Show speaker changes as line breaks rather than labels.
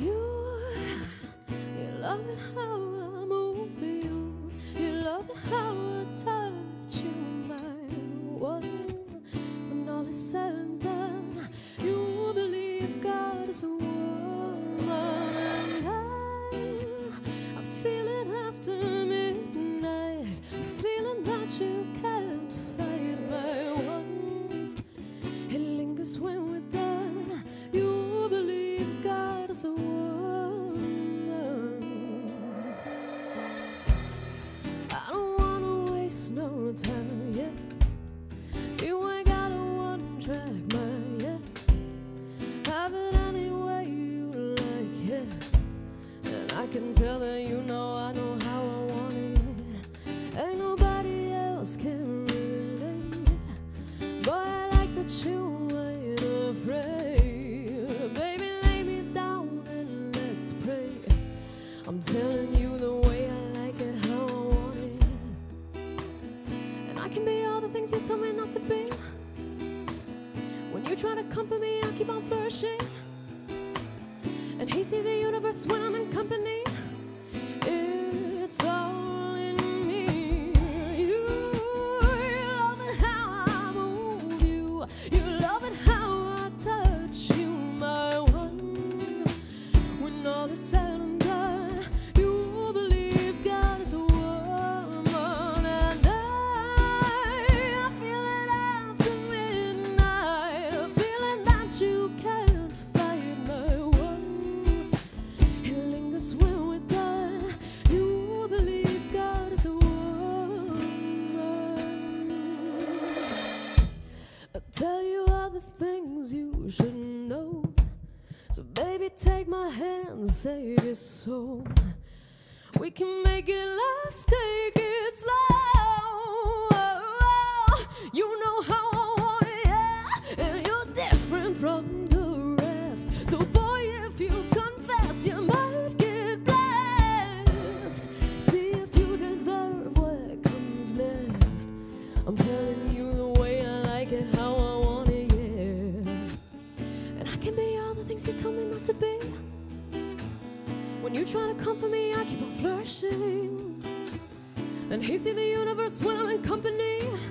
You love it how I move you. You love it how I touch you, my one. When all is said and done, you believe God is a woman, and I feel it after midnight, a feeling that you can't fight, my one. It lingers when we're done. You believe God is a woman. I don't wanna waste no time, yeah. You ain't got a one-track mind, yeah. Have it any way you like, yeah. And I can tell that you know I know how I want it. Ain't nobody else can relate. Boy, I like that you ain't afraid. Baby, lay me down and let's pray. I'm telling you the way I like it, how I want it. And I can be all the things you told me not to be. When you try to comfort me, I keep on flourishing. And he see the universe when I'm in company. It's all in me. You love it how I move you. You love it how I touch you, my one. When all is said and done, you believe God is a woman, and I feel it after midnight, a feeling that you can't fight, my one. It lingers when we're done. You believe God is a woman. I'll tell you all the things you should know. So baby, take my hand, save your soul. We can make it last, take it slow. You know how I want it, yeah. And you're different from the rest. So boy, if you confess, you might get blessed. See if you deserve what comes next. I'm telling you the way I like it, how I want it, yeah. And I can be all the things you told me not to be. When you try to comfort me, I keep on flourishing. And he see the universe when I'm in company.